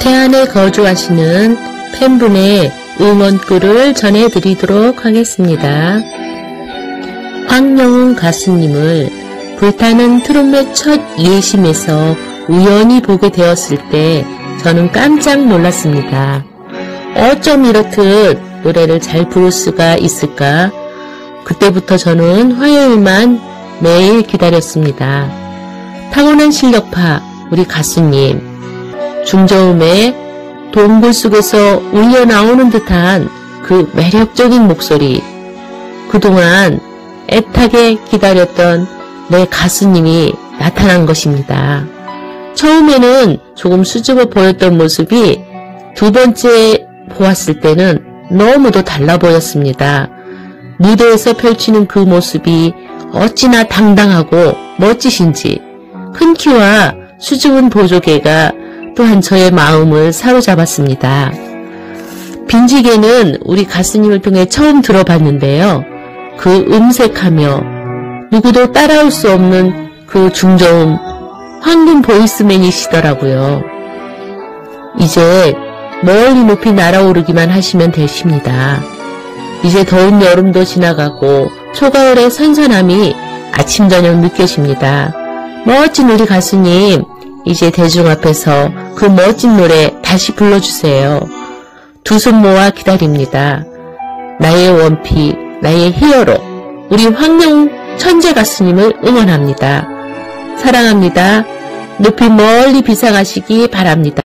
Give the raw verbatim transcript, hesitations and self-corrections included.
태안에 거주하시는 팬분의 응원글을 전해드리도록 하겠습니다. 황영웅 가수님을 불타는 트롯의 첫 예심에서 우연히 보게 되었을 때 저는 깜짝 놀랐습니다. 어쩜 이렇듯 노래를 잘 부를 수가 있을까? 그때부터 저는 화요일만 매일 기다렸습니다. 타고난 실력파 우리 가수님, 중저음의 동굴 속에서 울려 나오는 듯한 그 매력적인 목소리, 그동안 애타게 기다렸던 내 가수님이 나타난 것입니다. 처음에는 조금 수줍어 보였던 모습이 두 번째 보았을 때는 너무도 달라 보였습니다. 무대에서 펼치는 그 모습이 어찌나 당당하고 멋지신지 큰 키와 수줍은 보조개가 또한 저의 마음을 사로잡았습니다. 빈지개는 우리 가수님을 통해 처음 들어봤는데요. 그 음색하며 누구도 따라올 수 없는 그 중저음 황금 보이스맨이시더라고요. 이제 멀리 높이 날아오르기만 하시면 되십니다. 이제 더운 여름도 지나가고 초가을의 선선함이 아침 저녁 느껴집니다. 멋진 우리 가수님, 이제 대중 앞에서 그 멋진 노래 다시 불러주세요. 두 손 모아 기다립니다. 나의 원피, 나의 히어로, 우리 황영웅 천재 가수님을 응원합니다. 사랑합니다. 높이 멀리 비상하시기 바랍니다.